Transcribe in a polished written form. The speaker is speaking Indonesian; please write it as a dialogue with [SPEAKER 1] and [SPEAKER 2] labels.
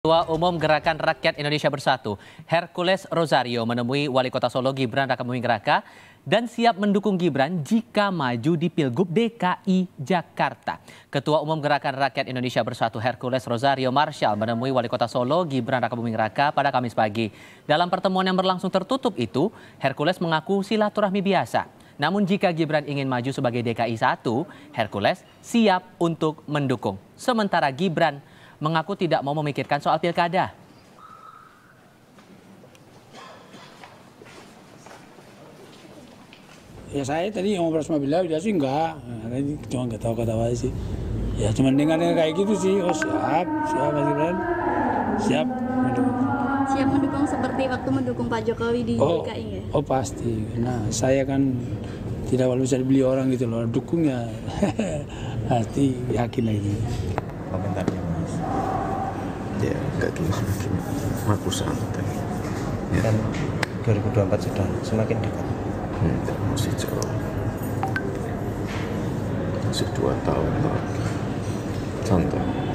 [SPEAKER 1] Ketua Umum Gerakan Rakyat Indonesia Bersatu, Hercules Rosario menemui Wali Kota Solo Gibran Rakabuming Raka dan siap mendukung Gibran jika maju di Pilgub DKI Jakarta. Ketua Umum Gerakan Rakyat Indonesia Bersatu, Hercules Rosario Marshall menemui Wali Kota Solo Gibran Rakabuming Raka pada Kamis pagi. Dalam pertemuan yang berlangsung tertutup itu, Hercules mengaku silaturahmi biasa. Namun jika Gibran ingin maju sebagai DKI 1, Hercules siap untuk mendukung. Sementara Gibran mengaku tidak mau memikirkan soal pilkada.
[SPEAKER 2] Ya saya tadi ngobrol sama beliau, dia sih enggak. Tadi cuma nggak tahu kata apa sih. Ya cuma dengar kayak gitu sih. Oh siap Mas Gibran. Siap mendukung.
[SPEAKER 3] Siap mendukung seperti waktu mendukung Pak Jokowi di DKI ya? Oh
[SPEAKER 2] pasti. Nah saya kan tidak perlu bisa dibeli orang gitu loh. Dukungnya pasti yakin lagi.
[SPEAKER 4] Komentarnya Mas. Ya enggak gimana. Aku santai. Ya.
[SPEAKER 5] Dan 2024 sudah semakin dekat.
[SPEAKER 4] Masih jauh. Masih 2 tahun lagi. Santai.